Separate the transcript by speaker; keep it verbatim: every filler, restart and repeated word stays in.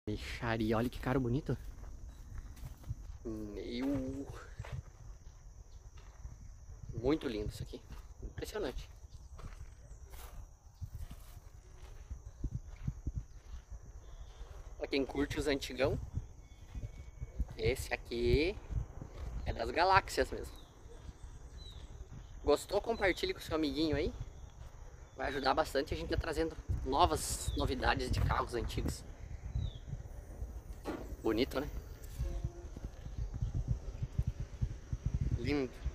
Speaker 1: Mixaria, olha que cara bonito. Meu... Muito lindo isso aqui. Impressionante. Pra quem curte os antigão, esse aqui é das galáxias mesmo. Gostou? Compartilhe com seu amiguinho aí. Vai ajudar bastante a gente a trazendo novas novidades de carros antigos. Bonito, né? Lindo.